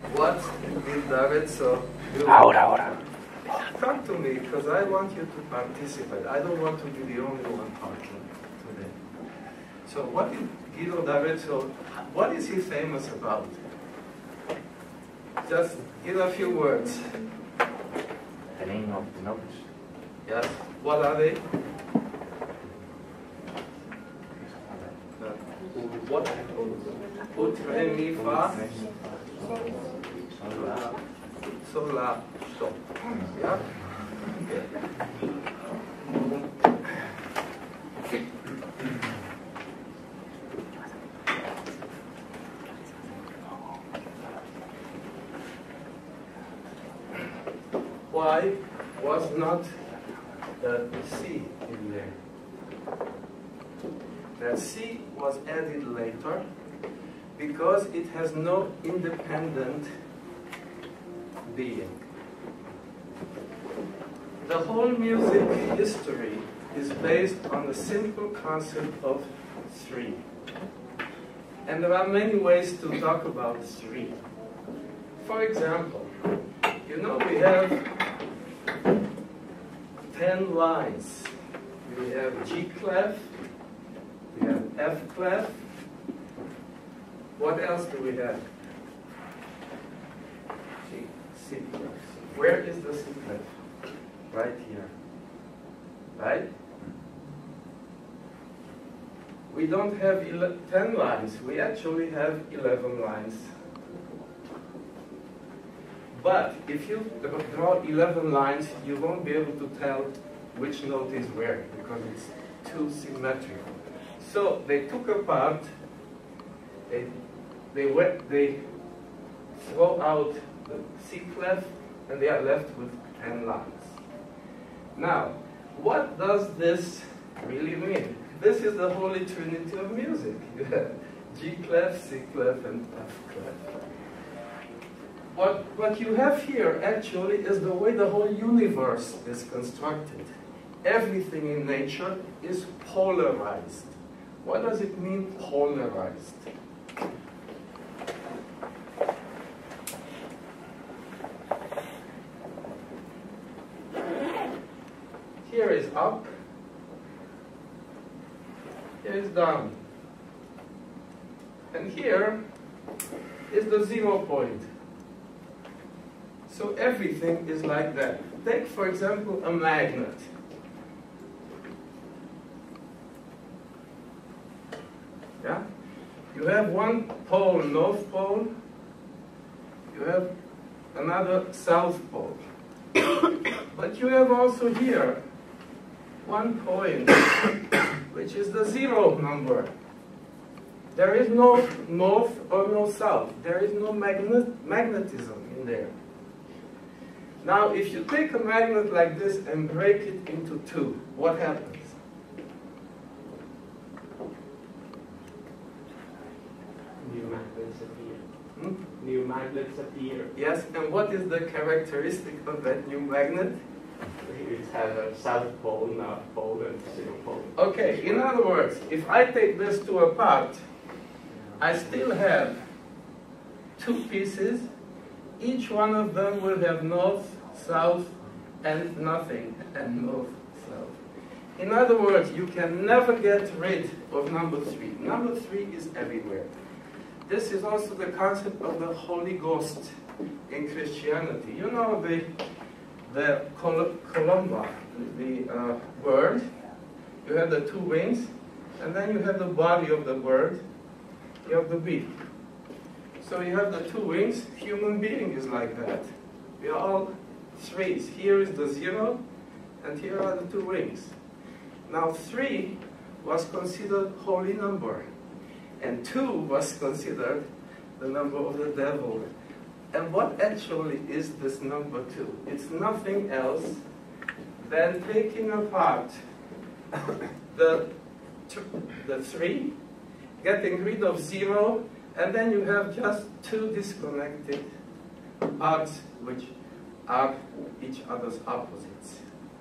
what did David so do? Ahora. Come to me, because I want you to participate. I don't want to be the only one talking today. So what did Guido d'Arezzo, what is he famous about? Just in a few words. The name of the notes. Yes. What are they? What? Ut, re, mi, fa, sol, la, do. Yeah? Why was not the C in there? The C was added later because it has no independent being. The whole music history is based on the simple concept of three. And there are many ways to talk about three. For example, you know we have 10 lines. We have G clef, we have F clef. What else do we have? C clef. Where is the C clef? Right here. Right? We don't have 10 lines. We actually have 11 lines. But if you draw 11 lines, you won't be able to tell which note is where because it's too symmetrical. So they took apart, they throw out the C clef, and they are left with 10 lines. Now, what does this really mean? This is the holy trinity of music. You have G clef, C clef, and F clef. What you have here actually is the way the whole universe is constructed. Everything in nature is polarized. What does it mean, polarized? Here is up, here is down. And here is the 0 point. So everything is like that. Take, for example, a magnet. Yeah? You have one pole, north pole. You have another south pole. But you have also here one point, which is the 0 number. There is no north or no south. There is no magnetism in there. Now, if you take a magnet like this and break it into two, what happens? New magnets appear. New magnets appear. Yes, and what is the characteristic of that new magnet? It has a south pole, north pole, and 0 pole. Okay, in other words, if I take these two apart, I still have two pieces. Each one of them will have north, south, and nothing, and north, south. In other words, you can never get rid of number 3. Number 3 is everywhere. This is also the concept of the Holy Ghost in Christianity. You know the columba, the bird. You have the two wings, and then you have the body of the bird. You have the beak. So you have the two wings. Human being is like that. We are all threes. Here is the 0, and here are the two wings. Now 3 was considered holy number, and 2 was considered the number of the devil. And what actually is this number 2? It's nothing else than taking apart the 3, getting rid of 0, and then you have just two disconnected parts which are each other's opposites.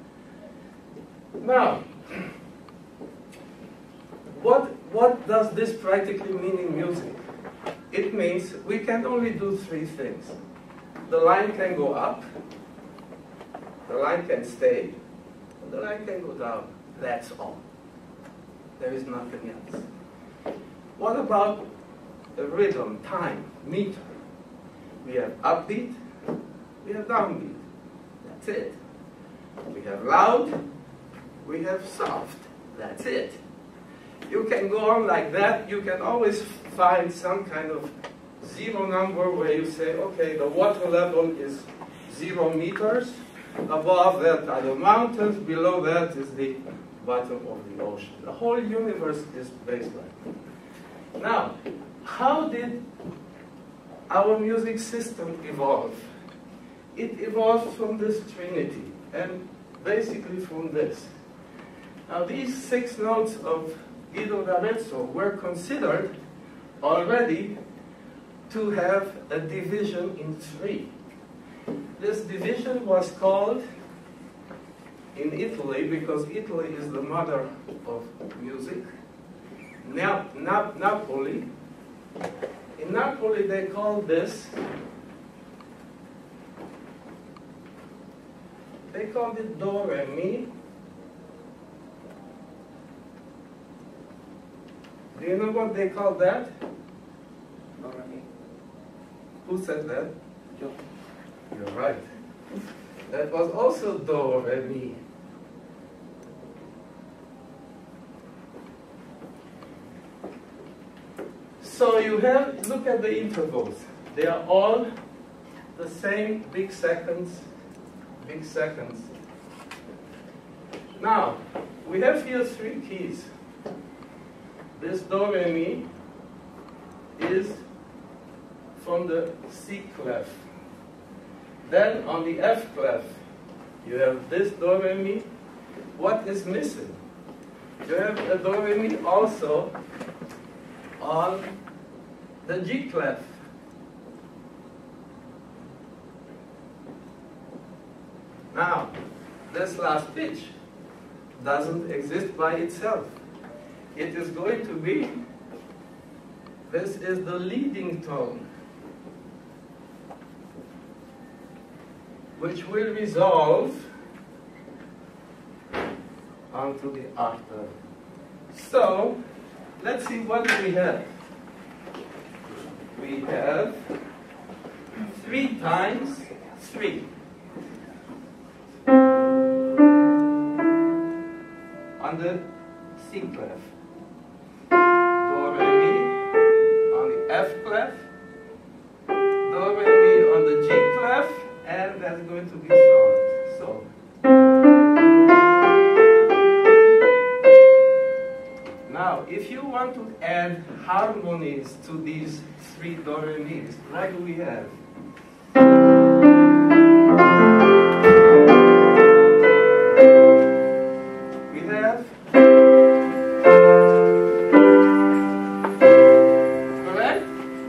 Now, what does this practically mean in music? it means we can only do three things. The line can go up, the line can stay, and the line can go down. That's all. There is nothing else. What about the rhythm, time, meter? We have upbeat, we have downbeat. That's it. We have loud, we have soft. That's it. You can go on like that. You can always find some kind of zero number where you say, okay, the water level is 0 meters. Above that are the mountains. Below that is the bottom of the ocean. The whole universe is based like that. Now, how did our music system evolve? It evolved from this trinity, and basically from this. Now, these 6 notes of Guido d'Arezzo were considered already to have a division in 3. This division was called, in Italy, because Italy is the mother of music, Napoli. In Napoli, they called this, they called it Do, Re, Mi. Do you know what they call that? Do, Re, Mi. Who said that? Yo. You're right. That was also Do, Re, Mi. So you have, look at the intervals. They are all the same big seconds, big seconds. Now, we have here 3 keys. This Do, Re, Mi is from the C clef. Then on the F clef, you have this Do, Re, Mi. What is missing? You have a Do, Re, Mi also on the G clef. Now, this last pitch doesn't exist by itself. It is going to be, this is the leading tone, which will resolve onto the octave. So, let's see what we have. We have 3 times 3. On the C clef. Do, Re, Mi on the F clef. Do, Re, Mi on the G clef. And that's going to be solved. So, now, if you want to add harmonies to these 3 Do, Re, Mi's, what do we have? We have, correct?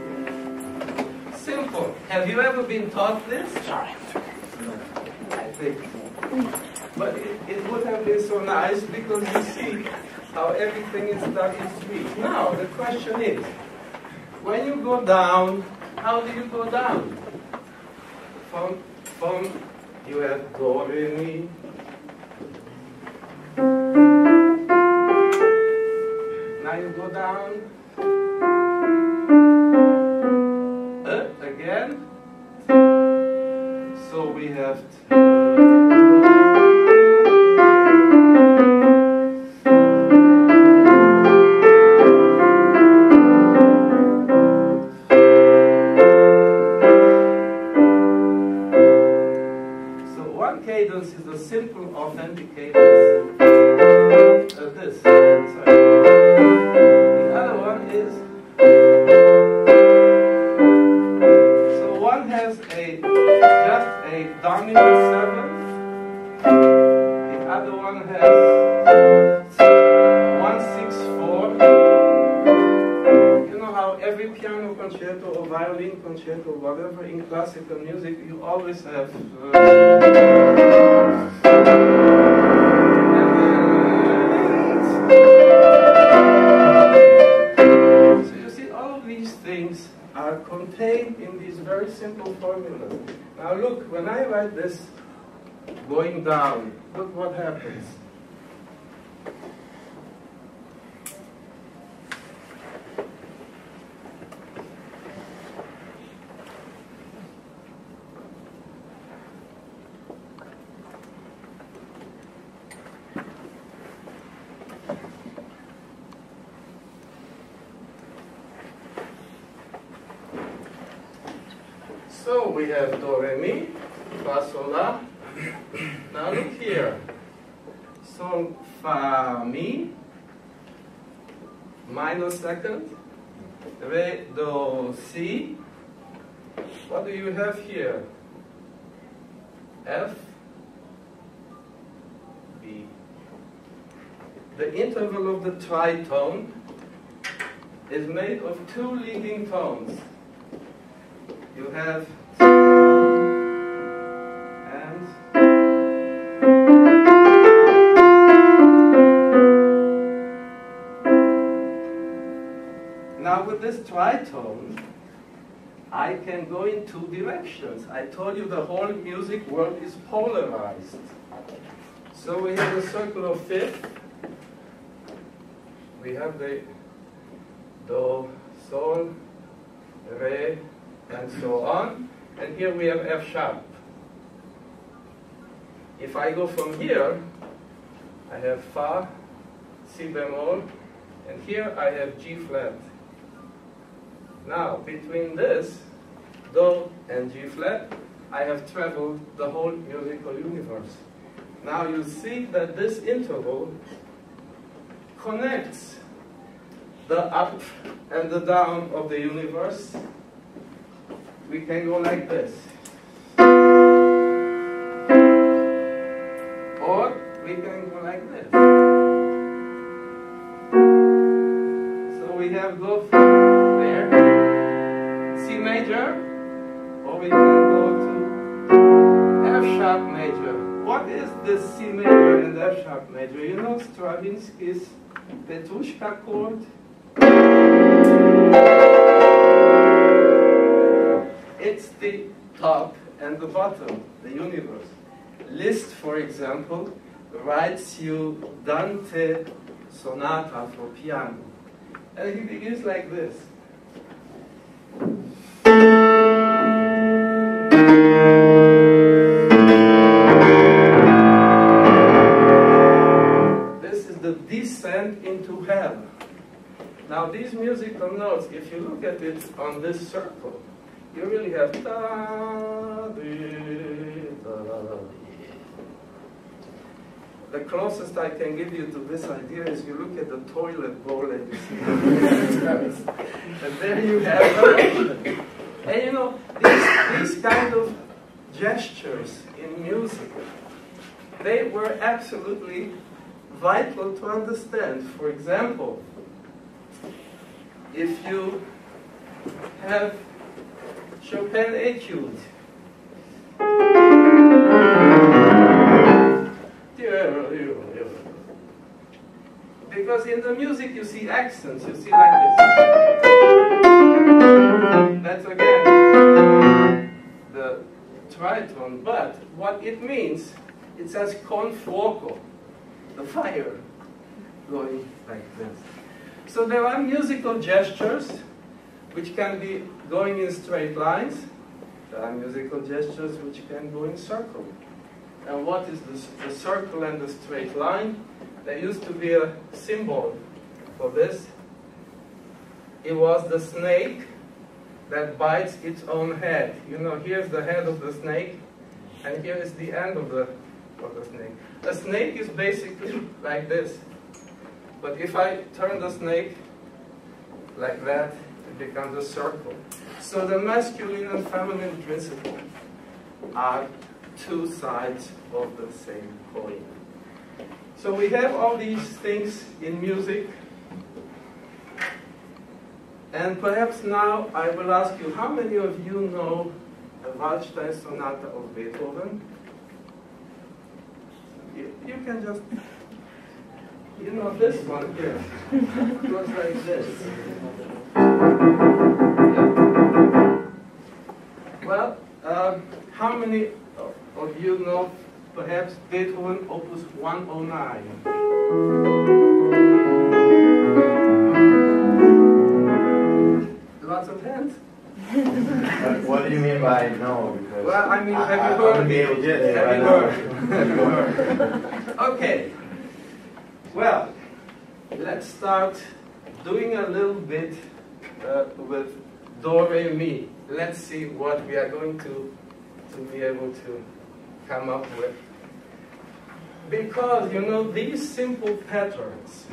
Simple. Have you ever been taught this? Sorry. I think. But it would have been so nice because you see how everything is done in 3. Now, the question is, when you go down, how do you go down? From you have Do, Re, Mi. Now you go down. Again. So we have cadence is a simple authentic cadence. This. Sorry. The other one is, so one has just a dominant 7th. The other one has 1/6/4. You know how every piano concerto or violin concerto, whatever in classical music, you always have so you see, all of these things contained in these very simple formulas. Now look, when I write this going down, look what happens. So we have do, re, mi, fa, sol, la. Now look here. Sol, fa, mi, minor second, re, do, si. What do you have here? F, B. The interval of the tritone is made of two leading tones. You have and now with this tritone, I can go in two directions. I told you the whole music world is polarized. So we have a circle of fifth. We have the do, sol, re, and so on. And here we have F sharp. If I go from here, I have fa, si bemol, and here I have G flat. Now, between this, do and G flat, I have traveled the whole musical universe. Now you see that this interval connects the up and the down of the universe. We can go like this. Or we can go like this. So we have go from there, C major, or we can go to F sharp major. What is this C major and F sharp major? You know Stravinsky's Petrushka chord? It's the top and the bottom, the universe. Liszt, for example, writes you Dante Sonata for piano. And he begins like this. This is the descent into hell. Now these musical notes, if you look at it on this circle, you really have da, di, da. The closest I can give you to this idea is you look at the toilet bowl and you see the and there you have the. And you know, these kind of gestures in music, they were absolutely vital to understand. For example, if you have Chopin Etude, because in the music you see accents, you see like this. That's again the tritone, but what it means, it says con fuoco, the fire going like this. So there are musical gestures which can be going in straight lines. There are musical gestures which can go in circle. And what is the circle and the straight line? There used to be a symbol for this. It was the snake that bites its own head. You know, here's the head of the snake, and here is the end of the snake. A snake is basically like this. But if I turn the snake like that, it becomes a circle. So the masculine and feminine principle are two sides of the same coin. So we have all these things in music. And perhaps now I will ask you, how many of you know the Waldstein Sonata of Beethoven? You can just, you know this one here. It goes like this. Yeah. Beethoven, Opus 109. Lots of hands. What do you mean by no? Because Well, I mean, have you wouldn't be able heard? to say Have right you now. heard? Have you heard? Okay. Well, let's start doing a little bit with Do, Re, Mi. Let's see what we are going to be able to come up with. Because, you know, these simple patterns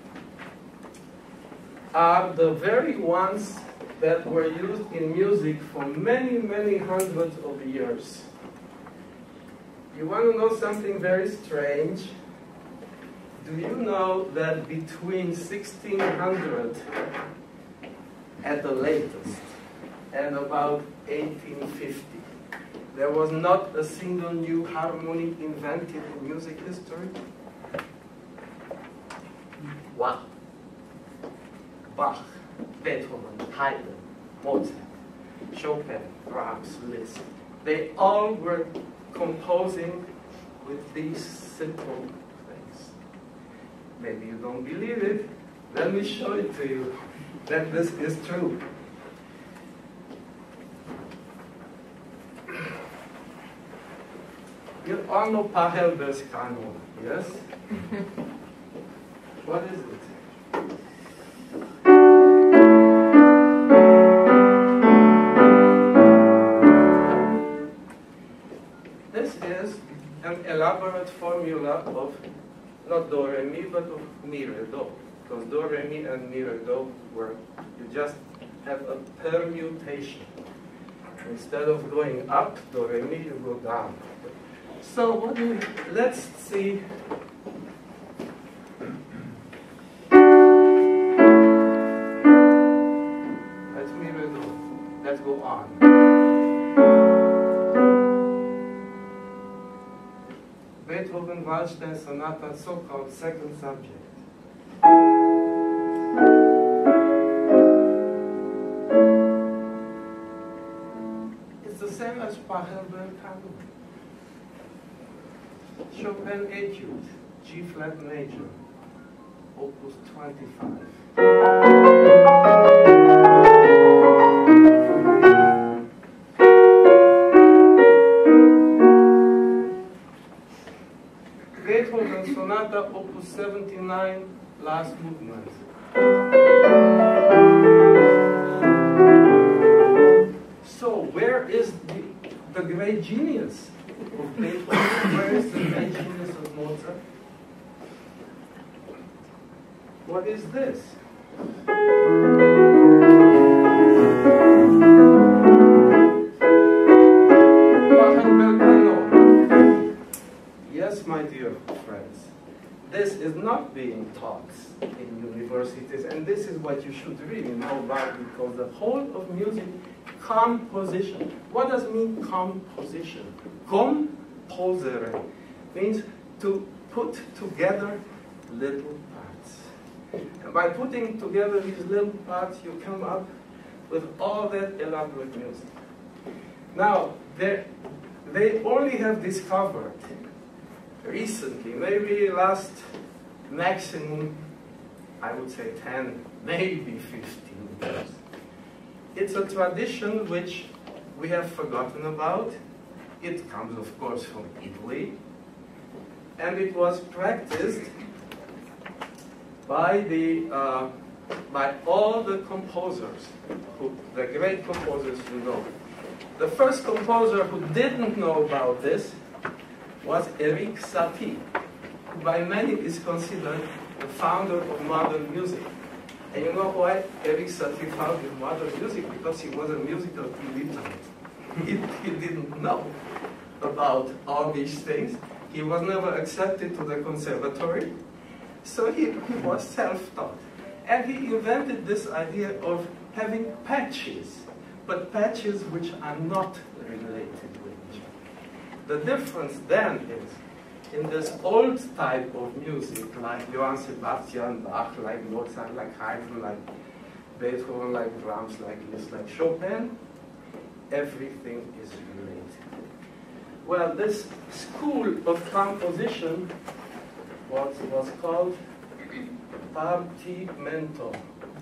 are the very ones that were used in music for many, many hundreds of years. You want to know something very strange? Do you know that between 1600 at the latest and about 1850, there was not a single new harmony invented in music history? Wow. Bach, Beethoven, Haydn, Mozart, Chopin, Brahms, Liszt. They all were composing with these simple things. Maybe you don't believe it. Let me show it to you that this is true. You all know Pachelbel's canon, yes? What is it? This is an elaborate formula of not Do, Re, Mi, but of Mi, Re, Do. Because Do, Re, Mi, and Mi, Re, Do were, you just have a permutation. Instead of going up, Do, Re, Mi, you go down. So what do we, let's see. That's Mi, Re, Do. Let's go on. Beethoven, Waldstein Sonata, so-called second subject. It's the same as Pachelbel canon. Chopin Etude, G flat major, Opus 25. Beethoven Sonata, Opus 79, last movement. So where is the great genius of Beethoven? Where is the great genius of Mozart? What is this? Yes, my dear friends, this is not being taught in universities, and this is what you should really know about, because the whole of music, composition. What does it mean, composition? Composere means to put together little parts. And by putting together these little parts, you come up with all that elaborate music. Now, they only have discovered recently, maybe last maximum, I would say 10, maybe 15 years. It's a tradition which we have forgotten about. It comes, of course, from Italy, and it was practiced by all the composers, the great composers you know. The first composer who didn't know about this was Erik Satie, who by many is considered the founder of modern music. And you know why Erik Satie founded modern music? Because he was a musical illiterate. He didn't know about all these things. He was never accepted to the conservatory. So he was self-taught. And he invented this idea of having patches, but patches which are not related with each other. The difference then is, in this old type of music, like Johann Sebastian Bach, like Mozart, like Haydn, like Beethoven, like Brahms, like Liszt, like Chopin, everything is related. Well, this school of composition was called Partimento.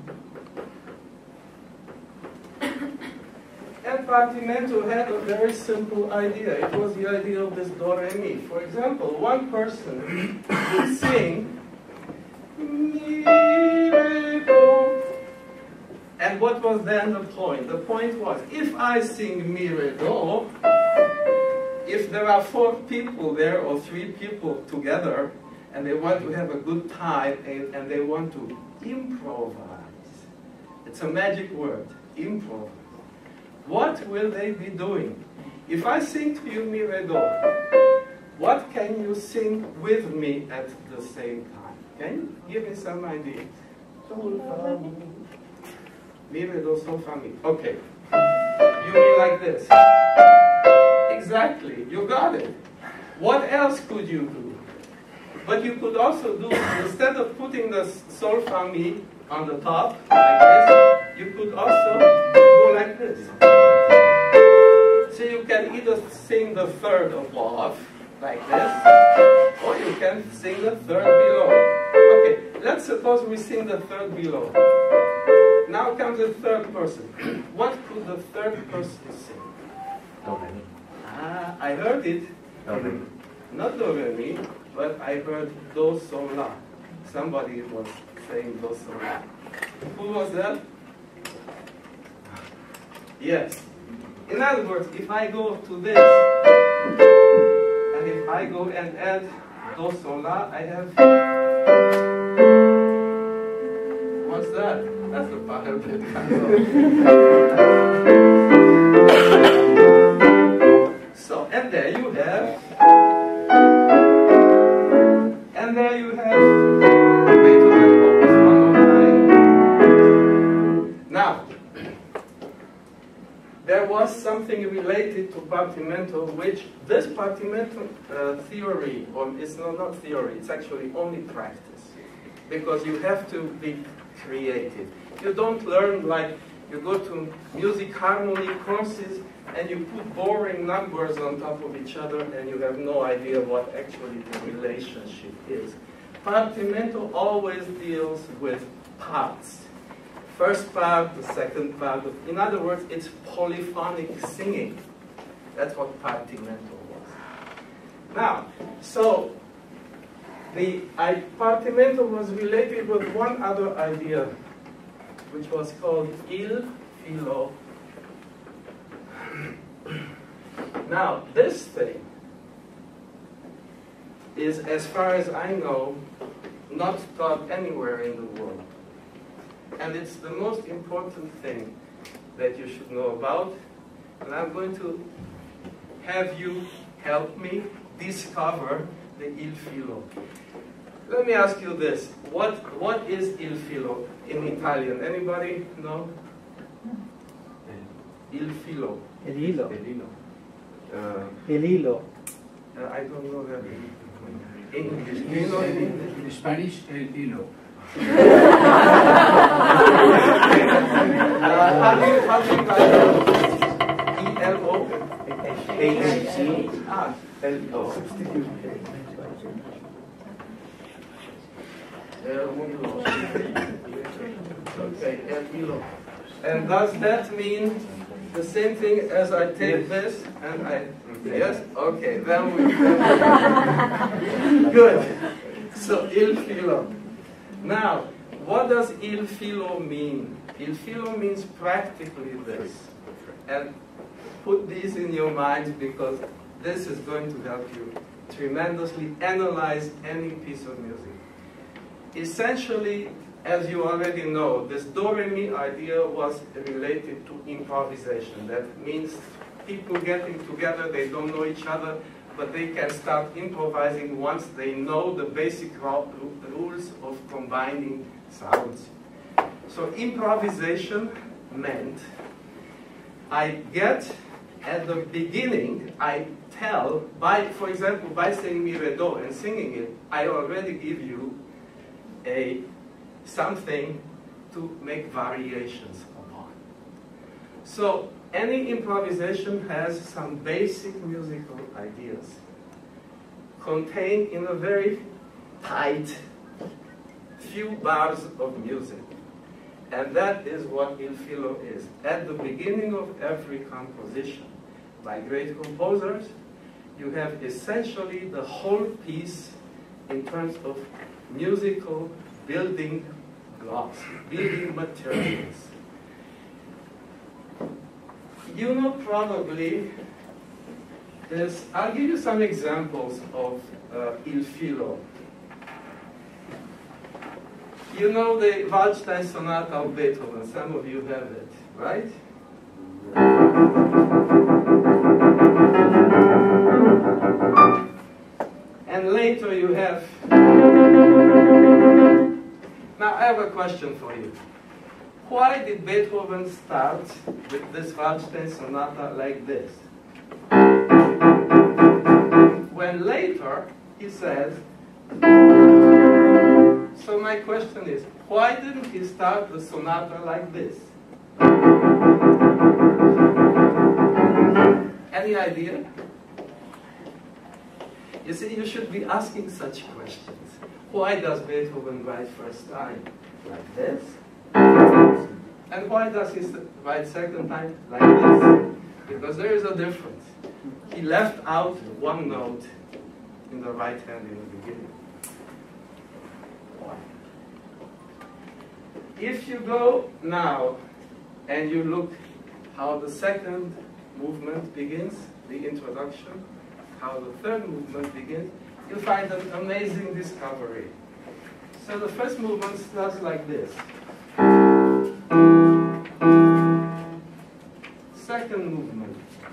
And Partimento had a very simple idea. It was the idea of this do re mi. For example, one person would sing mi re do. And what was then the point? The point was, if I sing mi re do, if there are 4 people there or 3 people together, and they want to have a good time and they want to improvise, it's a magic word, improvise. What will they be doing? If I sing to you mi re do, what can you sing with me at the same time? Can you give me some ideas? Sol, fa, mi re do, sol, fa, mi. Okay. You mean like this? Exactly. You got it. What else could you do? But you could also do, instead of putting the sol, fa, mi on the top, like this, you could also go like this. So you can either sing the third above, like this, or you can sing the third below. Okay, let's suppose we sing the third below. Now comes the third person. What could the third person sing? Do re mi. Ah, I heard it. Do re mi. Not do re mi, but I heard do sol la. Somebody was saying do sol la. Who was that? Yes. In other words, if I go to this, and if I go and add do sol la, I have. What's that? That's the part of it. So, and there you have. And there you have Beethoven Opus 109. Now, there was something related to Partimento, which this Partimento theory, or it's not theory, it's actually only practice. Because you have to be creative. You don't learn like you go to music harmony courses and you put boring numbers on top of each other and you have no idea what actually the relationship is. Partimento always deals with parts. First part, the second part. In other words, it's polyphonic singing. That's what Partimento was. Now, so the Partimento was related with one other idea, which was called il filo. Now, this thing is, as far as I know, not taught anywhere in the world. And it's the most important thing that you should know about. And I'm going to have you help me discover the il filo. Let me ask you this. What is il filo in Italian? Anybody know? Il filo. El hilo. El hilo. El hilo. I don't know that in English. Do you know in English? In Spanish, el hilo. How do you write it? E-L-O? H-C. Ah, L-O. Okay, el hilo. And does that mean the same thing as I take this and I... Yes? Okay, then we... Good. So, il filo. Now, what does il filo mean? Il filo means practically this. And put these in your minds because this is going to help you tremendously analyze any piece of music. Essentially, as you already know, this do-re-mi idea was related to improvisation. That means people getting together, they don't know each other, but they can start improvising once they know the basic rules of combining sounds. So improvisation meant I get at the beginning, I tell, for example, by saying mi re do and singing it, I already give you something to make variations upon. So any improvisation has some basic musical ideas contained in a very tight few bars of music. And that is what Il Filo is. At the beginning of every composition by great composers, you have essentially the whole piece in terms of musical building blocks, building materials. You know probably this. I'll give you some examples of Il Filo. You know the Waldstein Sonata of Beethoven. Some of you have it, right? And later you have... Now I have a question for you. Why did Beethoven start with this Waldstein Sonata like this? When later he says... So my question is, why didn't he start the sonata like this? Any idea? You see, you should be asking such questions. Why does Beethoven write first time like this? And why does he write second time like this? Because there is a difference. He left out one note in the right hand in the beginning. If you go now and you look how the second movement begins, the introduction, how the third movement begins, you'll find an amazing discovery. So the first movement starts like this. Second movement.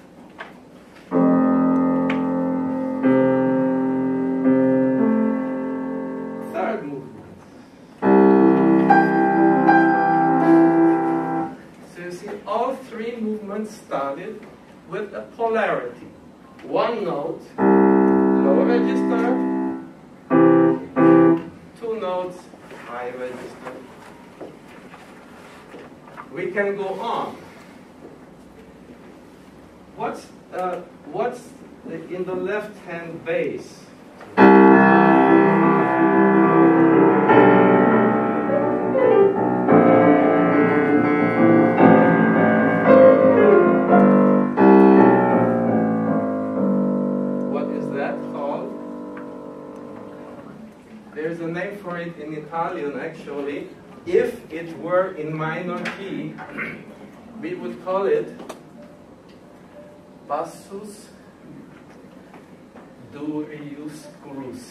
Third movement. So you see, all three movements started with a polarity. One note, low register, two notes, high register. We can go on. What's in the left-hand bass? There's a name for it in Italian, actually. If it were in minor key, we would call it Passus Duriusculus.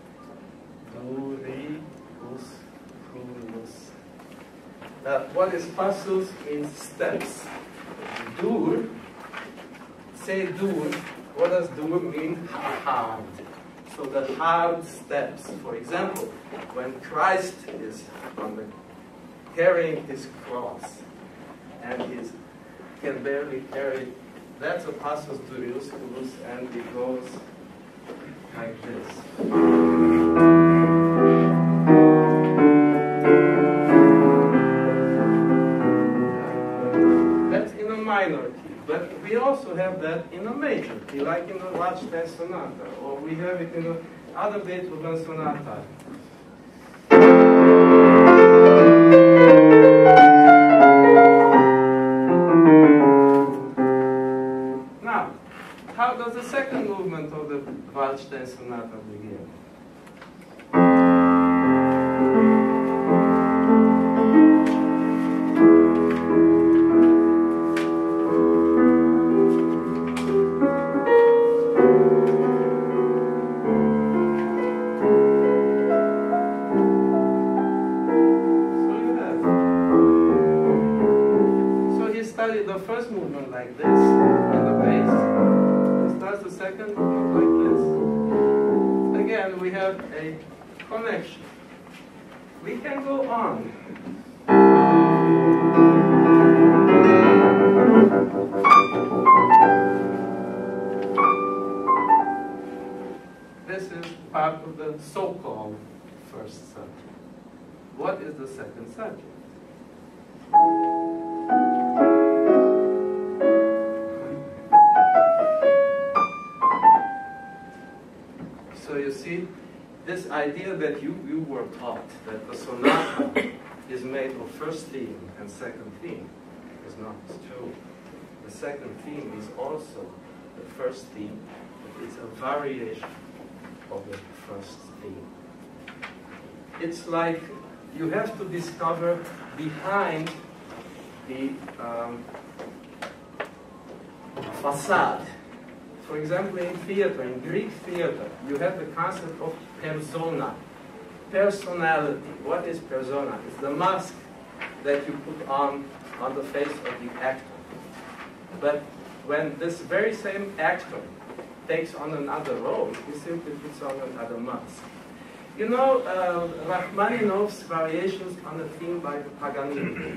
What is passus means steps. Dur, say dur. What does dur mean? Hard. So the hard steps. For example, when Christ is carrying his cross and he can barely carry it, that's a passus Duriusculus, and it goes like this. That's in a minor key. But we also have that in a major key, like in the Waldstein Sonata, or we have it in the other Beethoven Sonata. Now, how does the second movement of the Waldstein Sonata begin? The first movement like this on the bass, he starts the second movement like this. Again, we have a connection. We can go on. This is part of the so-called first subject. What is the second subject? idea that you were taught that the sonata is made of first theme and second theme is not true. The second theme is also the first theme, but it's a variation of the first theme. It's like you have to discover behind the facade. For example, in theater, in Greek theater, you have the concept of persona, personality. What is persona? It's the mask that you put on the face of the actor. But when this very same actor takes on another role, he simply puts on another mask. You know Rachmaninoff's variations on a theme by Paganini.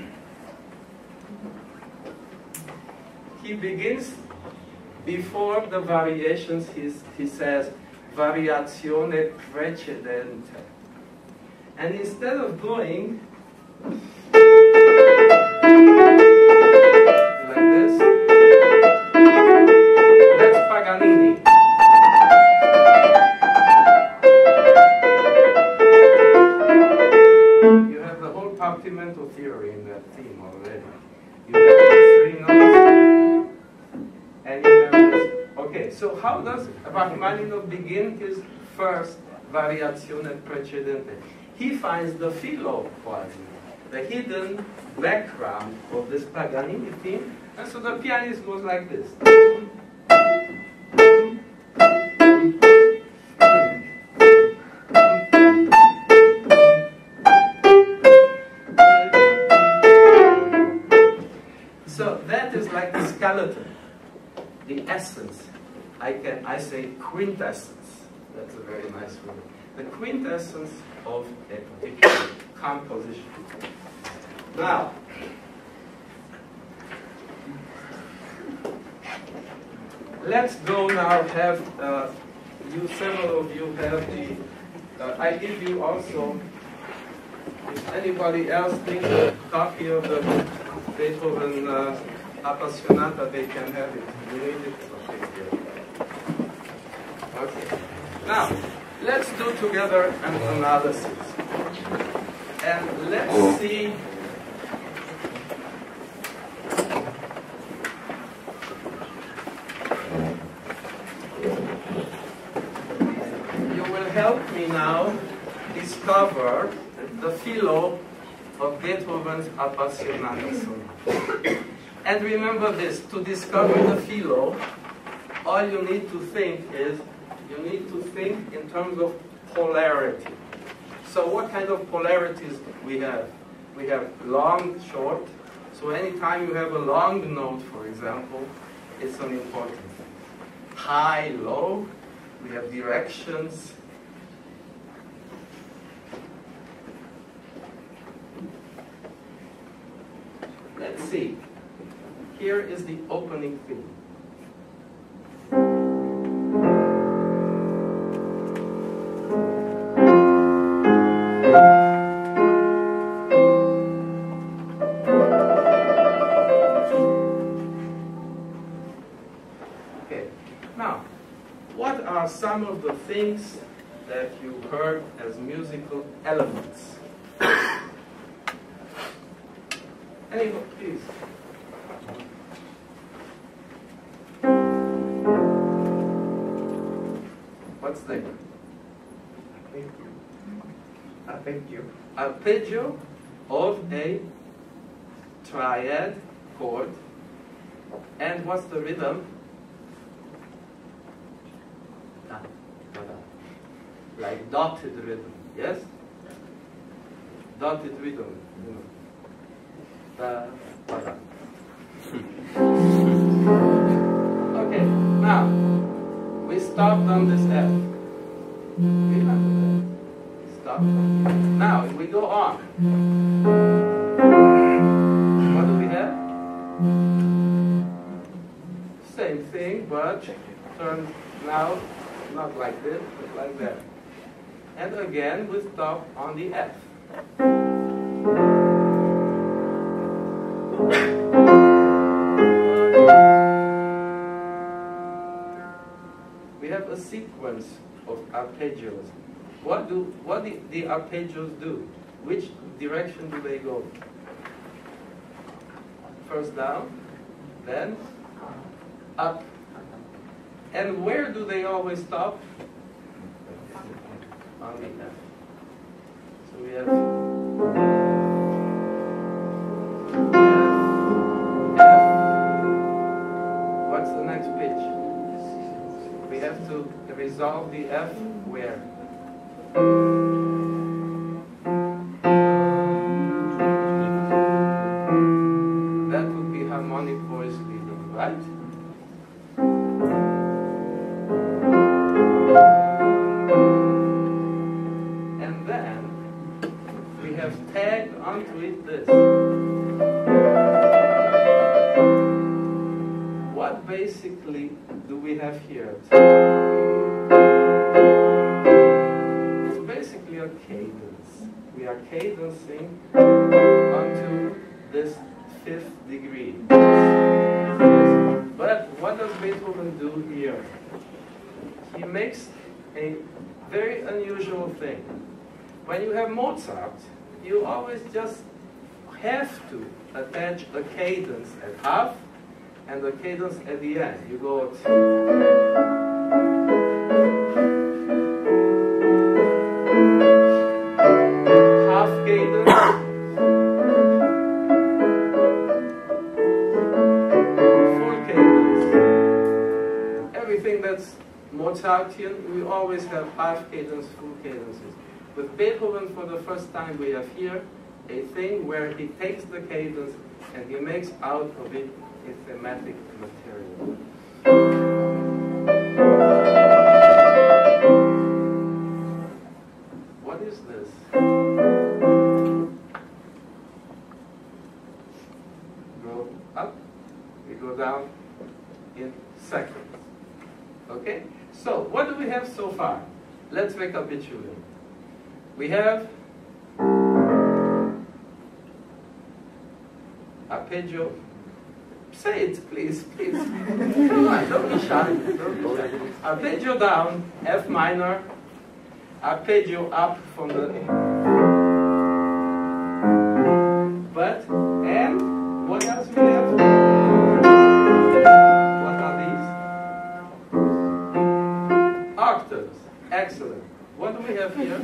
He begins, before the variations, he says, variazione precedente. And instead of going like this, that's Paganini. You have the whole partimental theory in that theme already. You have the three notes, and you have this. Okay, so how does Rachmaninoff begin his first variazione precedente? He finds the filo quasi, the hidden background of this Paganini theme, and so the pianist goes like this. So that is like the skeleton, the essence. I say quintessence. That's a very nice word. The quintessence of a particular composition. Now, let's go now. Have several of you have the. I give you also. If anybody else needs a copy of the Beethoven Appassionata, they can have it. You need it? Okay, good. Okay. Now, let's do together an analysis. And let's see you will help me now discover the filo of Beethoven's Appassionata Sonata. And remember this, to discover the filo, all you need to think is, you need to think in terms of polarity. So what kind of polarities we have? We have long, short. So anytime you have a long note, for example, it's an important thing. High, low, we have directions. Let's see. Here is the opening theme. Okay. Now, what are some of the things that you heard as musical elements? Anyone, please. What's that? Arpeggio. Arpeggio of a triad chord. And what's the rhythm? Da, da, da. Like dotted rhythm, yes? Dotted rhythm, you know. Da, da, da. Okay, now we stopped on this F. Remember that. Stop. Now we go on. What do we have? Same thing, but turn now not like this, but like that. And again we stop on the F. We have a sequence of arpeggios. what do the arpeggios do? Which direction do they go? First down, then up. And where do they always stop? On the F. So we have F. What's the next pitch? We have to resolve the F where? That would be harmonic voice leading, right? And then we have tagged onto it this. What basically do we have here? It's basically a cadence. We are cadencing onto this 5th degree. But what does Beethoven do here? He makes a very unusual thing. When you have Mozart, you always just have to attach a cadence at half and a cadence at the end. You go half cadence, full cadence. Everything that's Mozartian, we always have half cadence, full cadences. With Beethoven, for the first time, we have here a thing where he takes the cadence and he makes out of it a thematic material. What is this? Go up, we go down in seconds. Okay? So, what do we have so far? Let's recapitulate. We have arpeggio. Say it, please, please. Come on, don't be shy. Don't be shy. Arpeggio down, F minor. Arpeggio up from the. But, and what else we have? What are these? Octaves. Excellent. What do we have here?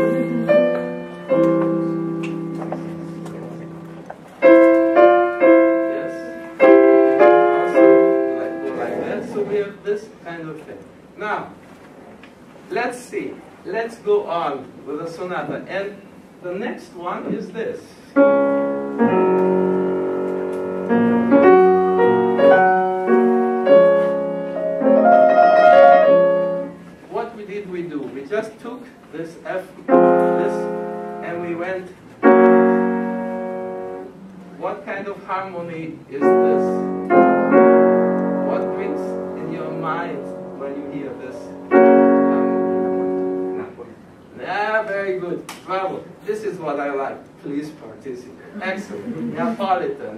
This kind of thing. Now, let's see. Let's go on with the sonata. And the next one is this. What did we do? We just took this F, this, and we went. What kind of harmony is this? What brings your mind when you hear this? Yeah, very good. Bravo. This is what I like. Please participate. Excellent. Neapolitan.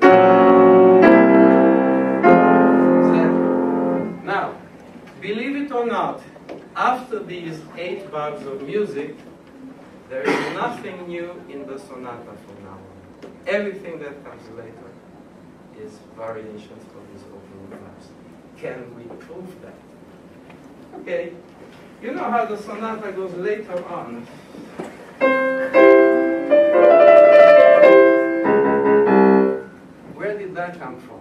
Now, believe it or not, after these 8 bars of music, there is nothing new in the sonata from now on. Everything that comes later is variations from these opening bars. Can we prove that? Okay. You know how the sonata goes later on. Where did that come from?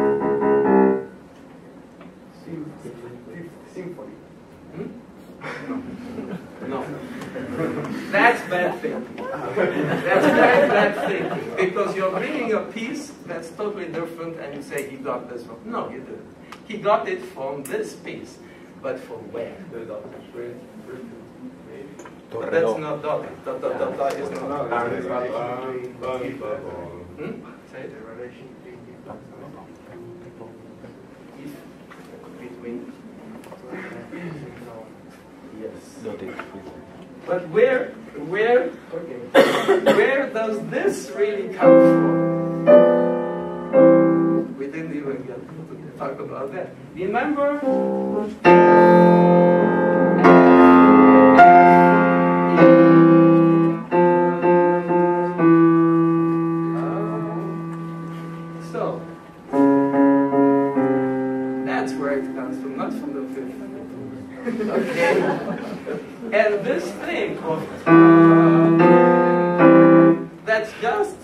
Symphony. Hmm? No. That's bad thinking. That's very bad thinking. Because you're bringing a piece that's totally different and you say he got this from. No, you didn't. He got it from this piece. But from where? But that's not dot. Dot is not dot. Say the relation between. Yes. But where does this really come from? We didn't even get to talk about that. Remember? So, that's where it comes from, not from the fifth. Okay? And this thing of that's just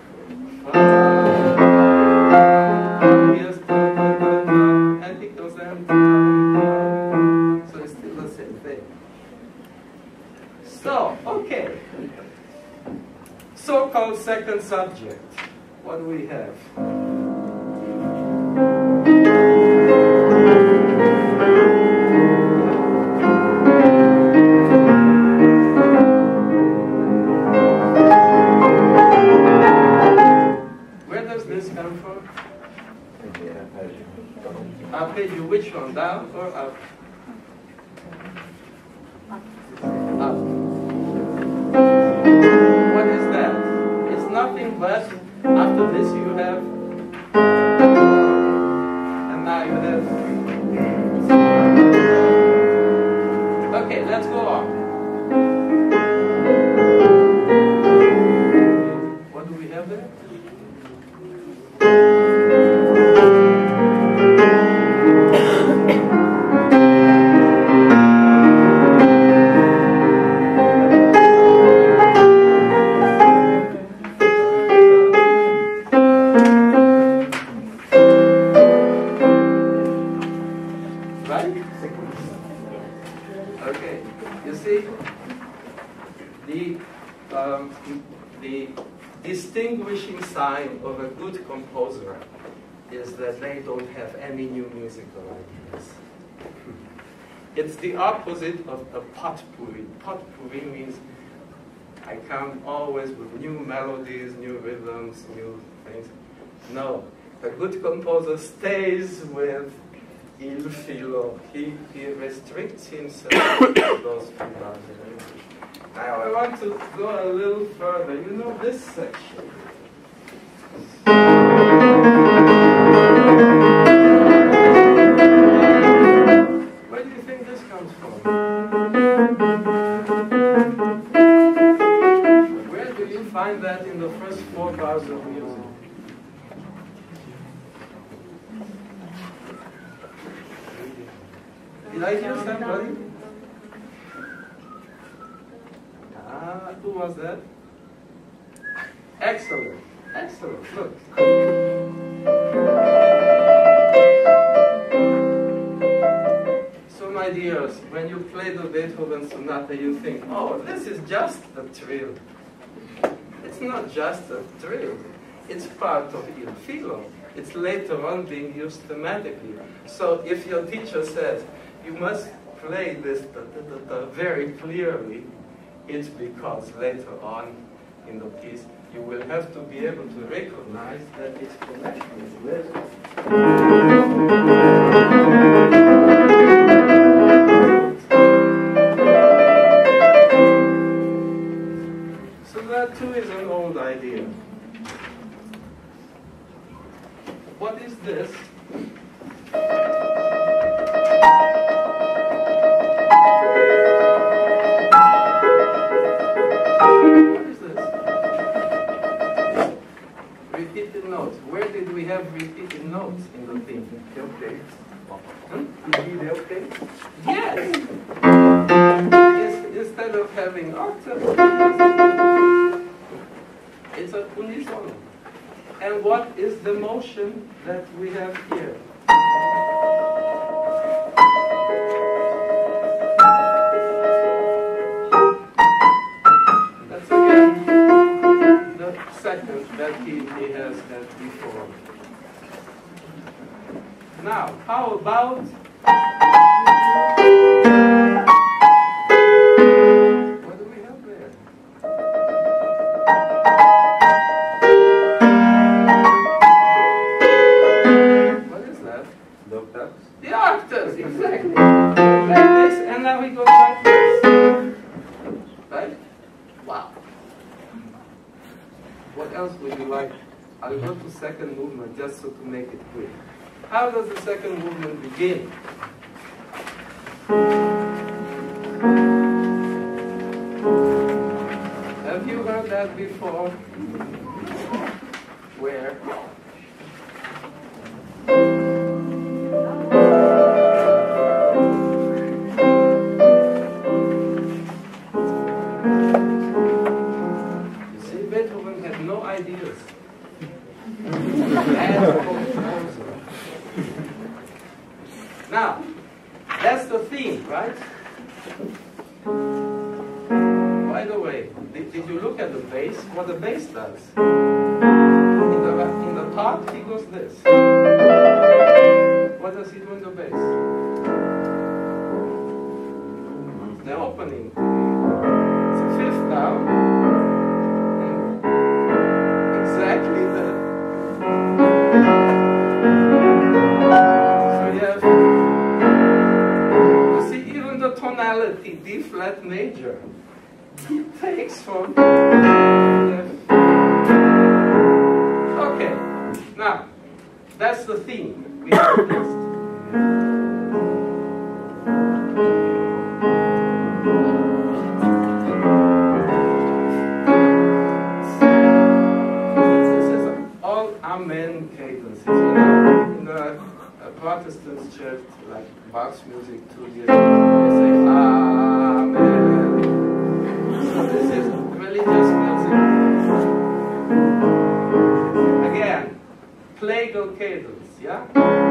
and it goes down. So it's still the same thing. So, okay. So-called second subject. What do we have? Where does this come from? Arpeggio, which one? Down or up? Up. What is that? It's nothing but after this you have, and now you have. Okay, let's go on. What do we have there? The distinguishing sign of a good composer is that they don't have any new musical ideas. It's the opposite of a potpourri. Potpourri means I come always with new melodies, new rhythms, new things. No, a good composer stays with il filo. He restricts himself to those few bars. Now I want to go a little further. You know this section. Where do you think this comes from? Where do you find that in the first 4 bars of music? Did I hear somebody? Who was that? Excellent. Excellent. Look. So, my dears, when you play the Beethoven Sonata, you think, oh, this is just a trill. It's not just a trill. It's part of il filo. It's later on being used thematically. So, if your teacher says, you must play this very clearly, it's because later on in the piece you will have to be able to recognize that its connection is with. So that too is an old idea. What is this? Repeated notes. Where did we have repeated notes in the thing? Yes! Instead of having octaves, it's a unisono. And what is the motion that we have here? That's again the second that he has had before. Now, how about what do we have there? What is that? The octaves? The octaves, exactly. Like this, and now we go like this. Right? Wow. What else would you like? I'll go to second movement just so to make it quick. How does the second movement begin? Have you heard that before? Where? right? By the way, did you look at the bass? What the bass does? In the part, he goes this. What does he do in the bass? The opening. It's a fifth down. And exactly the. So you have. You see, even the tonality, D flat major, he takes from. Okay, now that's the theme we have list. Amen cadences. You know, in the Protestant church, like Bach's music 2 years ago, they say Amen. So this is religious music. Again, plagal cadence, yeah?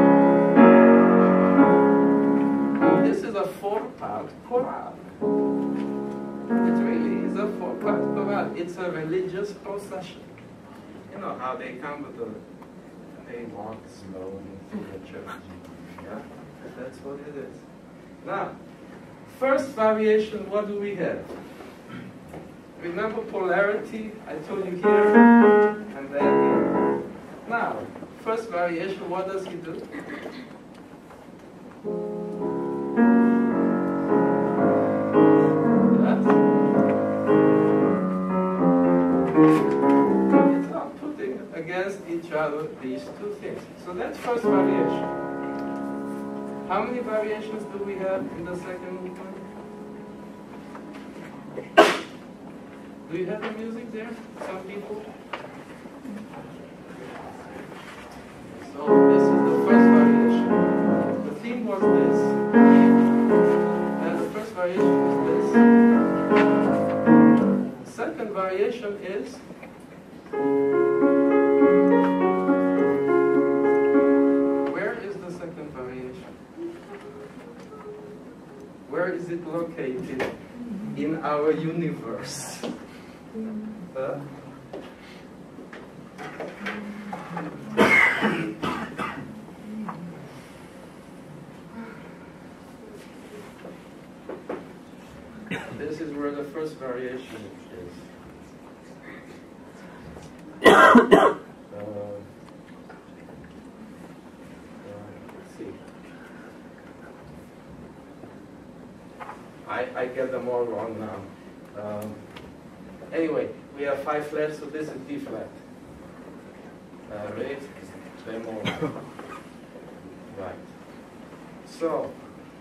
This is a 4-part chorale. It really is a 4-part chorale. It's a religious procession. You know how they come with they walk slowly through the church. Yeah? That's what it is. Now, first variation, what do we have? Remember polarity? I told you here and then here. Now, first variation, what does he do? Against each other, these two things. So that's first variation. How many variations do we have in the second movement? Do you have the music there? Some people? So this is the first variation. The theme was this. And the first variation was this. Second variation is where is it located in our universe? This is where the first variation is. Let's see. I get them all wrong now. Anyway, we have 5 flats, so this is D flat. Right? Bemol. Right. So,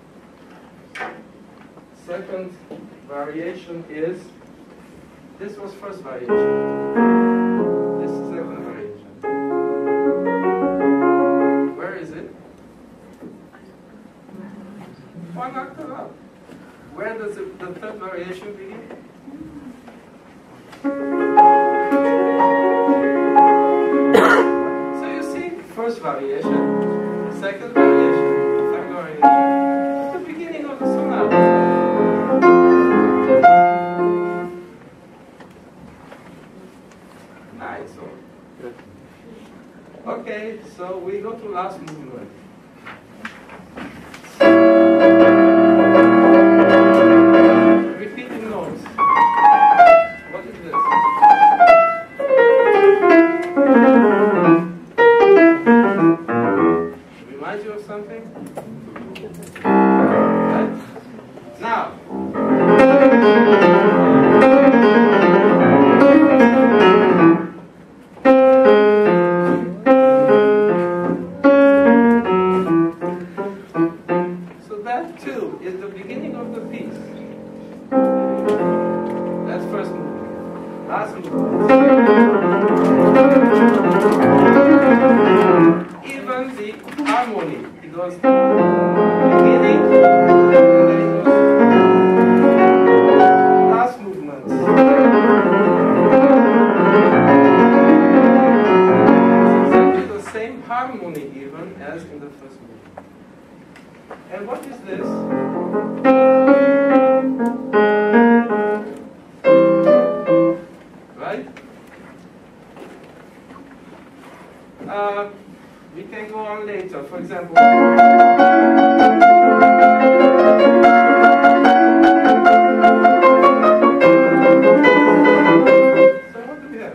second variation is, this was first variation. This is second variation. Where is it? 1 octave up. Where does the third variation begin? So you see, first variation, second variation, third variation. It's the beginning of the sonata. Nice. Okay, so we go to last movement. And what is this? Right? We can go on later. For example, so what do we have?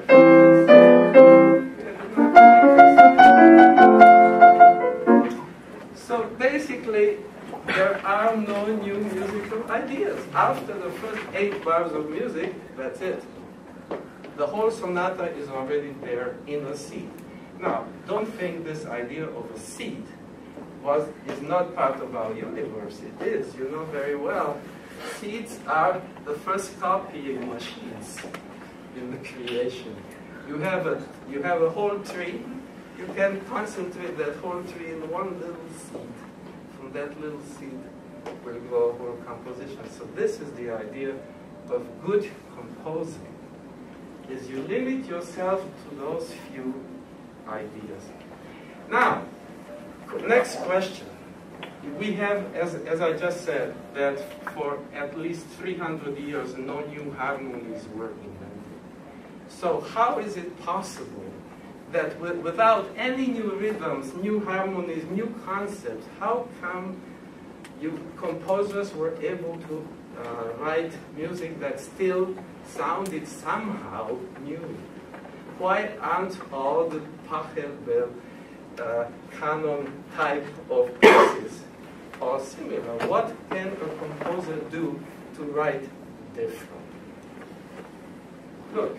So basically, there are no new musical ideas. After the first 8 bars of music, that's it. The whole sonata is already there in a seed. Now, don't think this idea of a seed is not part of our universe. It is, you know very well. Seeds are the first copying machines in the creation. You have a whole tree. You can concentrate that whole tree in one little seed. From that little seed will grow a whole composition. So this is the idea of good composing, is you limit yourself to those few ideas. Now, next question. We have, as I just said, that for at least 300 years no new harmonies were invented. So how is it possible that without any new rhythms, new harmonies, new concepts, how come composers were able to write music that still sounded somehow new? Why aren't all the Pachelbel canon type of pieces all similar? What can a composer do to write different? Look.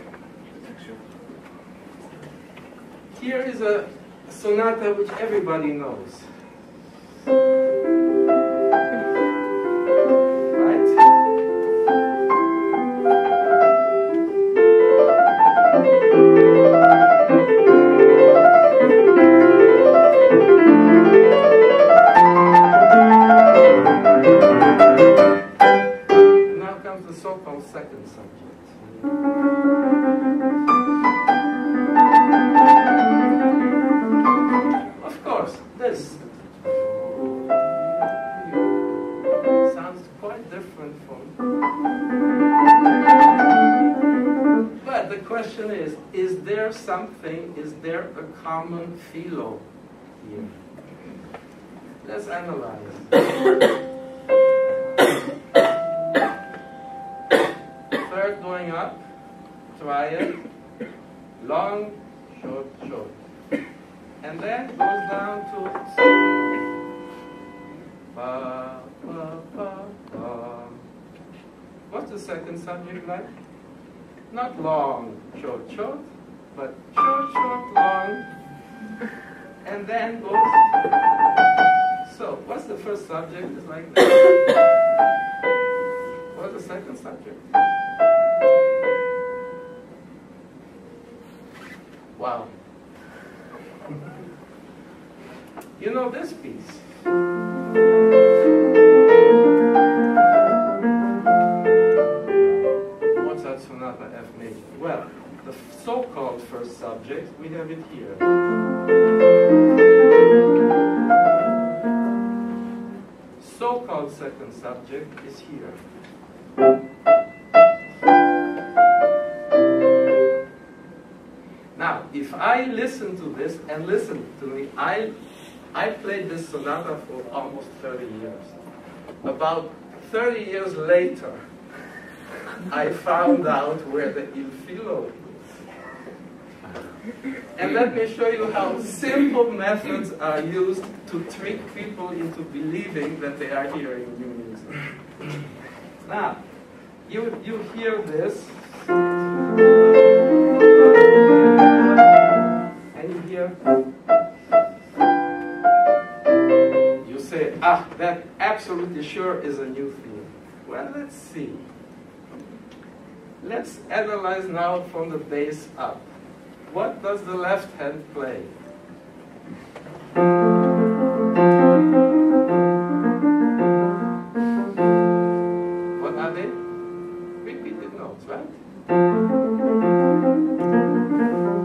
Here is a sonata which everybody knows. Right? Now comes the so-called second subject. Of course, this sounds quite different from... But the question is there something, is there a common philo here? Let's analyze. Third going up, triad, long, short, short. And then goes down to ba, ba, ba, ba. What's the second subject like? Not long, short, short, but short, short, long. And then goes. So, what's the first subject? It's like this. What's the second subject? Wow. You know this piece. Mozart Sonata F major. Well, the so-called first subject, we have it here. So-called second subject is here. Now, if I listen to this, and listen to me, I played this sonata for almost 30 years. About 30 years later, I found out where the il filo is. And let me show you how simple methods are used to trick people into believing that they are hearing new music. Now, you hear this, and you hear, you say, ah, that absolutely sure is a new theme. Well, let's see. Let's analyze now from the bass up. What does the left hand play? What are they? Repeated notes, right?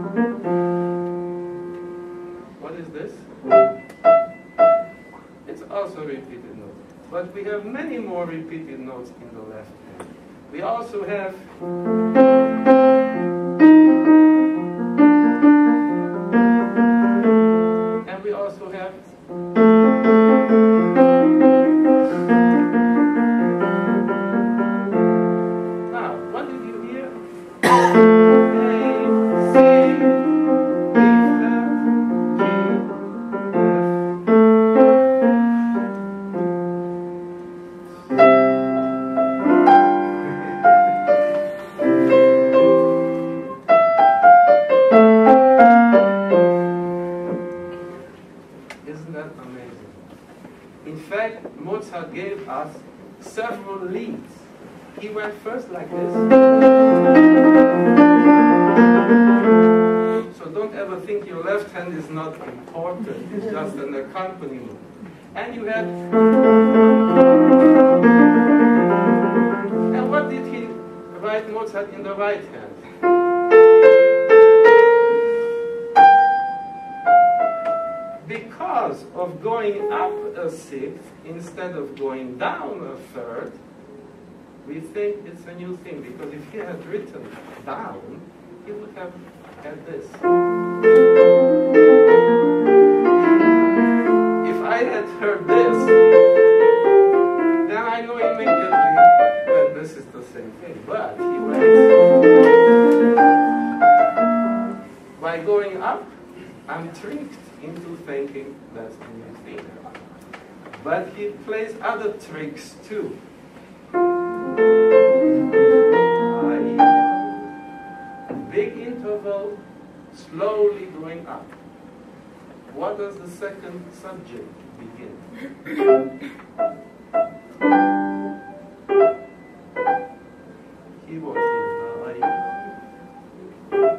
What is this? It's also repeated notes. But we have many more repeated notes in the left hand. We also have and we also have now, what did you hear? A, C, B flat, G, F. Isn't that amazing? In fact, Mozart gave us several leads. He went first like this. So don't ever think your left hand is not important. It's just an accompaniment. And you had... And what did he write Mozart in the right hand? Because of going up a sixth instead of going down a third, we think it's a new thing. Because if he had written down, he would have had this. If I had heard this, then I know immediately that this is the same thing. But he went, by going up, I'm tricked into thinking that's the new thing. But he plays other tricks too. Big interval, slowly going up. What does the second subject begin? Keyboard here.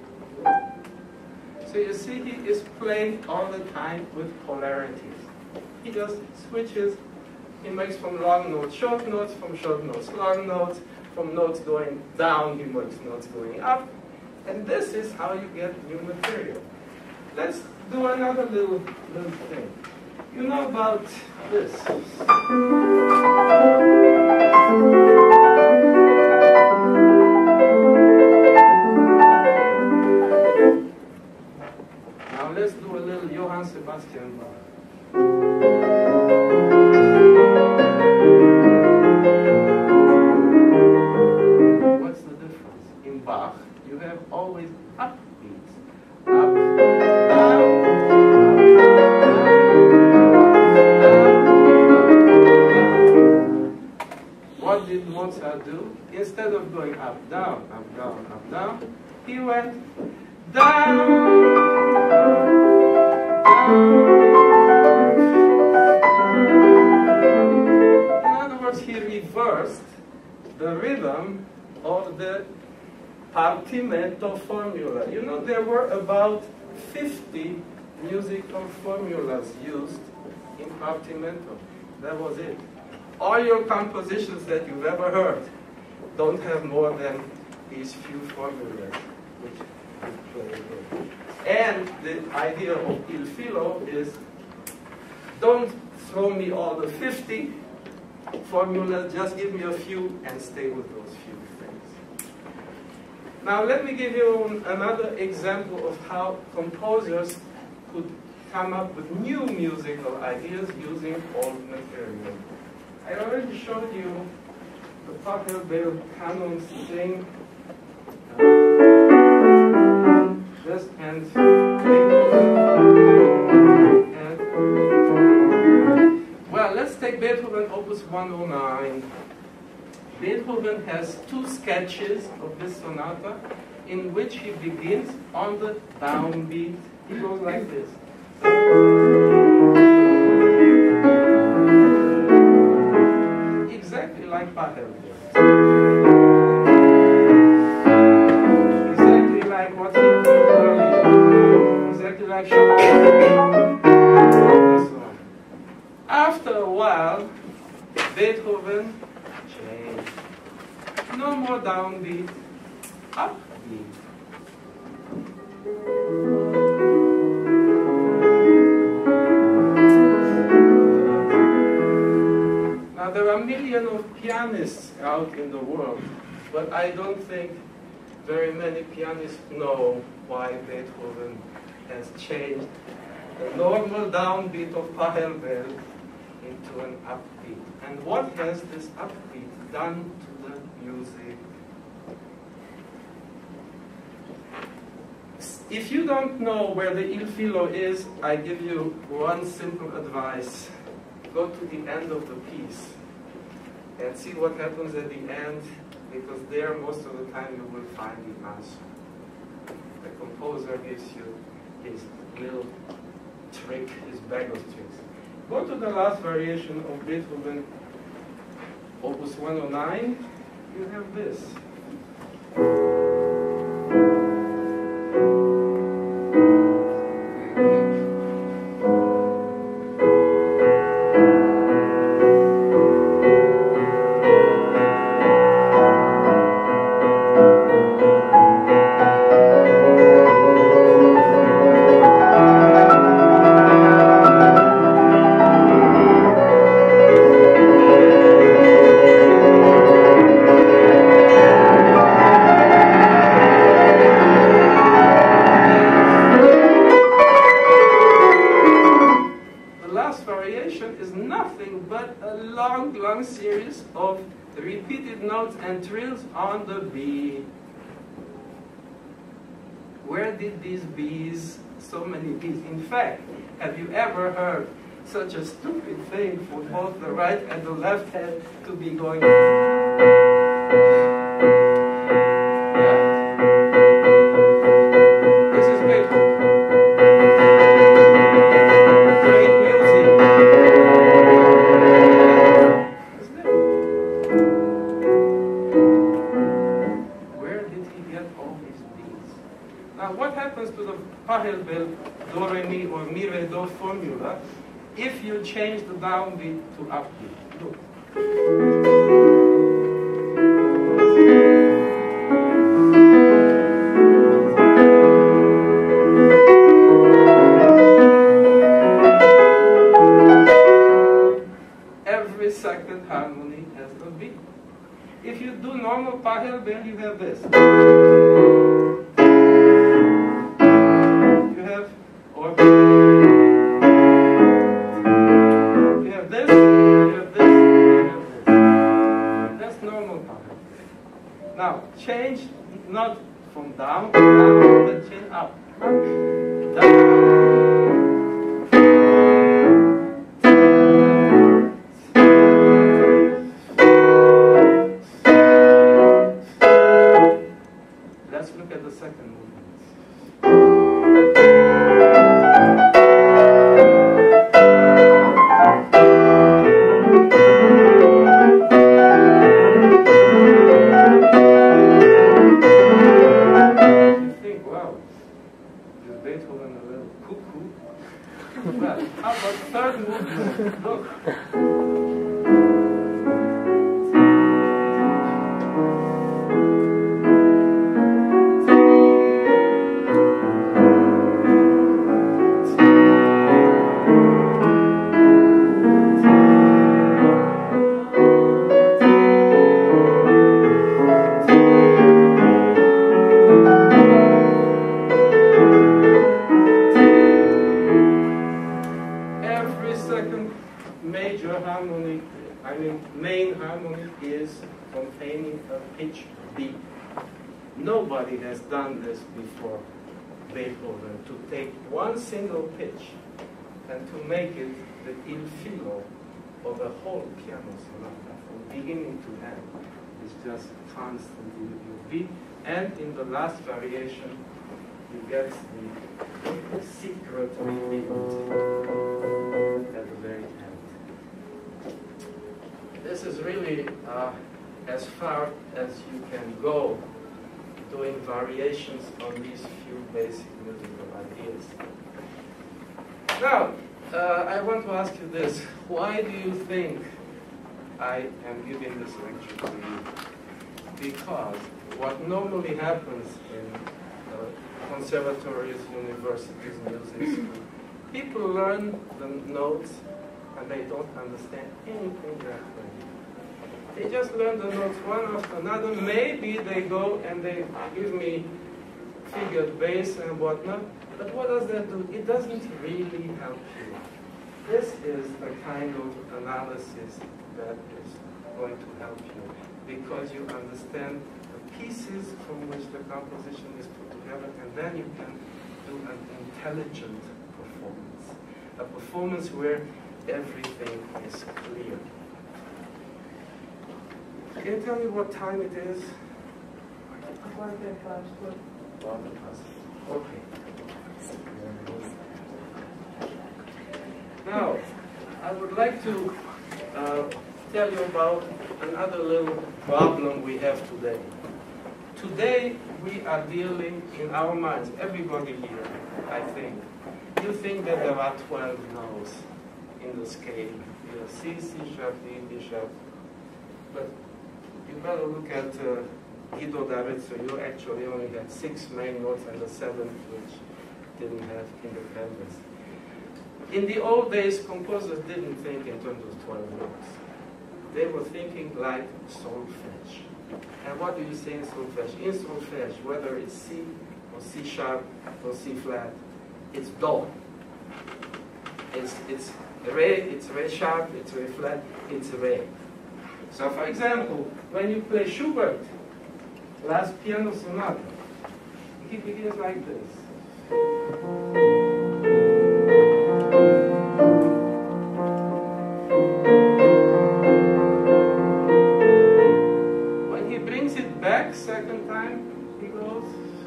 So you see, he is playing all the time with polarities. He just switches. He makes from long notes short notes, from short notes long notes, from notes going down, he makes notes going up. And this is how you get new material. Let's do another little thing. You know about this. Now let's do a little Johann Sebastian Bach. What's the difference? In Bach, you have always up beats. Up, down, down. What did Mozart do? Instead of going up, down, up, down, up, down, he went down, down. In other words, he reversed the rhythm of the partimento formula. You know, there were about 50 musical formulas used in partimento. That was it. All your compositions that you've ever heard don't have more than these few formulas, which you play with. And the idea of il filo is, don't throw me all the 50 formulas, just give me a few and stay with those few things. Now let me give you another example of how composers could come up with new musical ideas using old material. I already showed you the Pachelbel canon thing. This and well, let's take Beethoven Opus 109. Beethoven has two sketches of this sonata in which he begins on the downbeat. He goes like this. Exactly like Pachelbel. Exactly like what he did earlier. Exactly like Chopin. After a while, Beethoven changed. No more downbeat, upbeat. pianists out in the world, but I don't think very many pianists know why Beethoven has changed the normal downbeat of Pachelbel into an upbeat. And what has this upbeat done to the music? If you don't know where the Il Filo is, I give you one simple advice. Go to the end of the piece and see what happens at the end, because there most of the time you will find the answer. The composer gives you his little trick, his bag of tricks. Go to the last variation of Beethoven, Opus 109. You have this. Long series of repeated notes and trills on the B. Where did these B's, so many B's? In fact, have you ever heard such a stupid thing for both the right and the left hand to be going? This is Beethoven. Great music. Now, what happens to the Pachelbel do re mi or mi re do formula if you change the downbeat to upbeat? Look. Every second harmony has a beat. If you do normal Pachelbel, you have this. Now, change not from down, but change up. Let's look at the second movement. Beethoven a little cuckoo. Well, how about third movement? Look. Major harmony, main harmony is containing a pitch B. Nobody has done this before Beethoven, to take one single pitch and to make it the Il Filo of a whole piano sonata from beginning to end. It's just constantly B. And in the last variation, you get the secret of beauty at the very end. This is really as far as you can go doing variations on these few basic musical ideas. Now, I want to ask you this. Why do you think I am giving this lecture to you? Because what normally happens in conservatories, universities, music schools, people learn the notes and they don't understand anything they're playing. They just learn the notes one after another. Maybe they go and they give me figured bass and whatnot. But what does that do? It doesn't really help you. This is the kind of analysis that is going to help you, because you understand the pieces from which the composition is put together, and then you can do an intelligent performance. A performance where everything is clear. Can you tell me what time it is? Okay. Now, I would like to tell you about another little problem we have today. Today, we are dealing in our minds, everybody here, I think. You think that there are 12 notes in the scale. C, C sharp, D, D sharp. But you better look at Guido d'Arezzo. You actually only had 6 main notes and the 7th which didn't have independence. In the old days, composers didn't think in terms of 12 notes. They were thinking like solfege. And what do you say in solfege? In solfege, whether it's C or C sharp or C flat, it's do. It's re, it's re sharp, it's re flat, it's re. So for example, when you play Schubert, Last Piano Sonata, he begins like this. When he brings it back second time, he goes.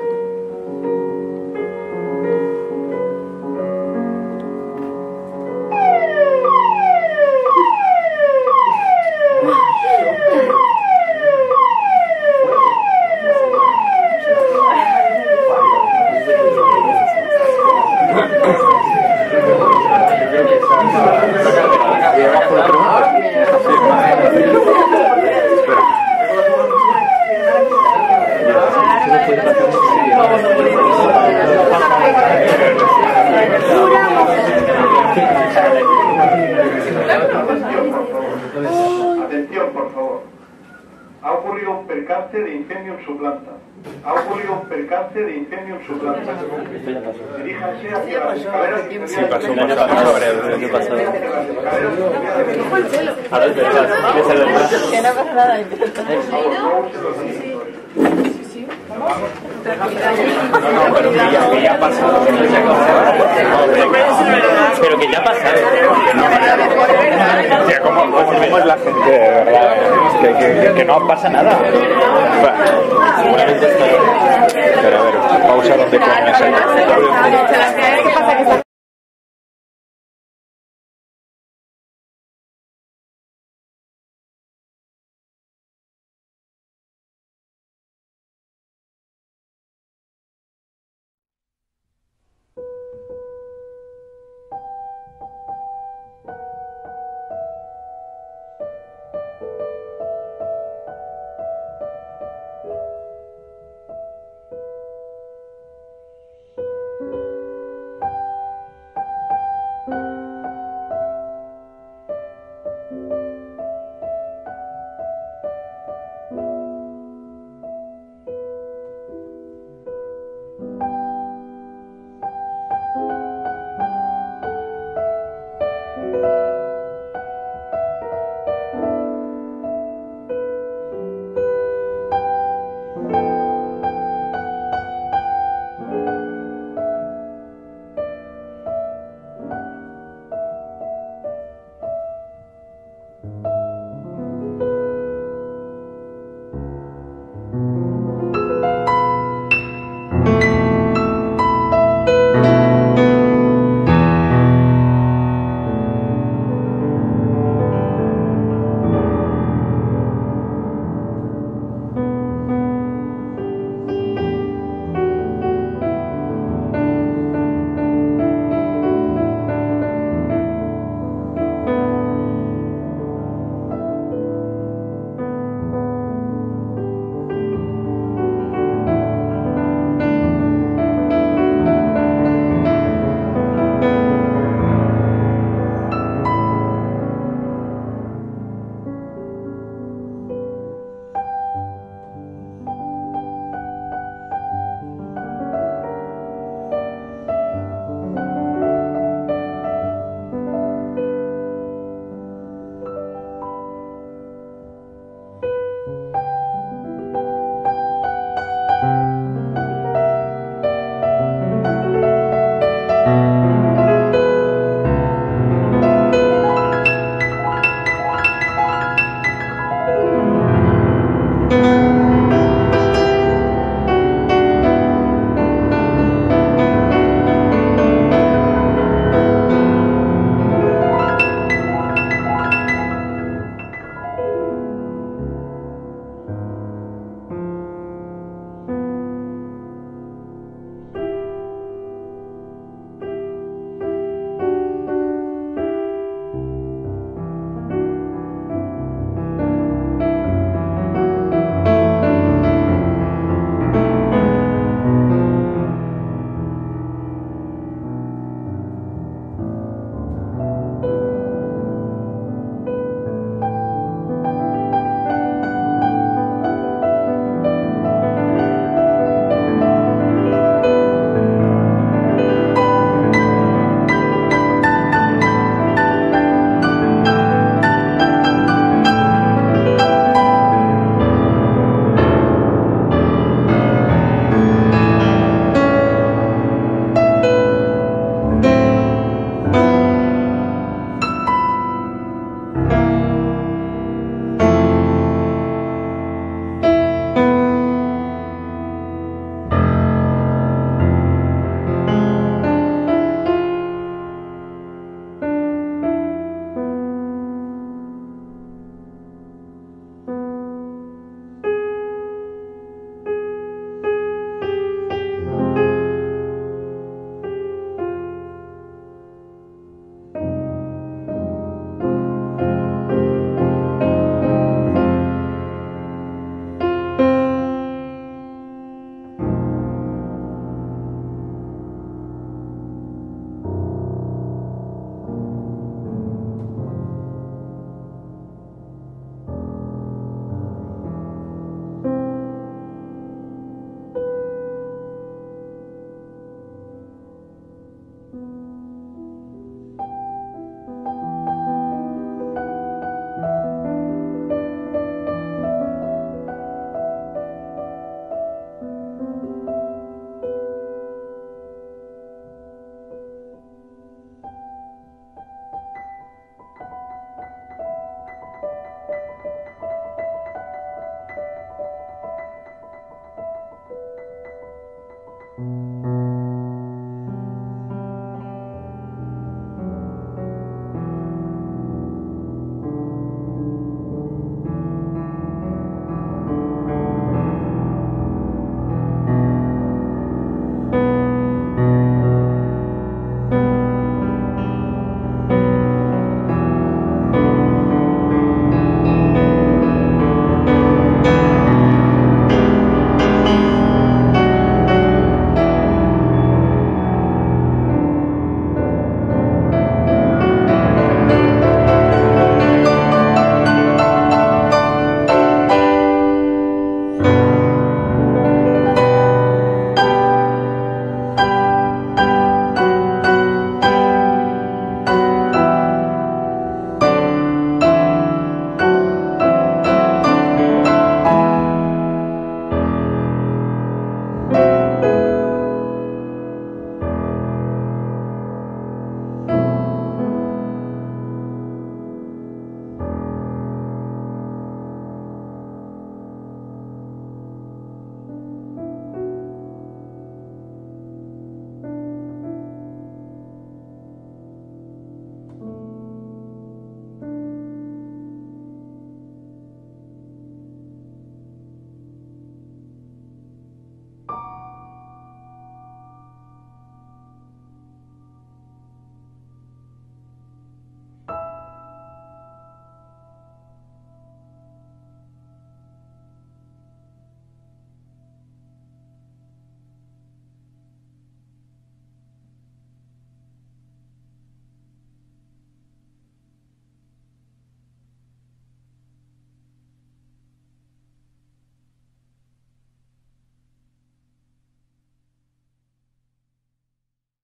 Atención, por favor. Ha ocurrido un percance de incendio en su planta. Ha ocurrido un percance de incendio en su planta. Diríjanse hacia las escaleras. Sí, pasó un pasado sobre el año pasado. Ahora es verdad, empieza el verdad. Que no pasa nada. No, pero que ya ha pasado. Pero que ya ha pasado. Tía, ¿cómo es la gente, de verdad? Que no pasa nada. Seguramente está. Pero a ver, pausa donde coño es ahí.